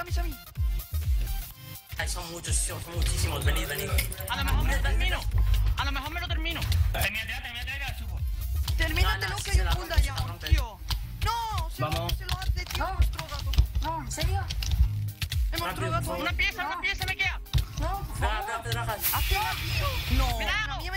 avísame. Ay, son muchísimos. Venid. A lo mejor me lo termino. Termina, subo. Termínatelo que hay un full dañado, tío. No, se lo hace, tío, nuestro gato. No, ¿en serio? Nuestro gato. Una pieza me queda. Espera, Hazte la, tío. No, a mí me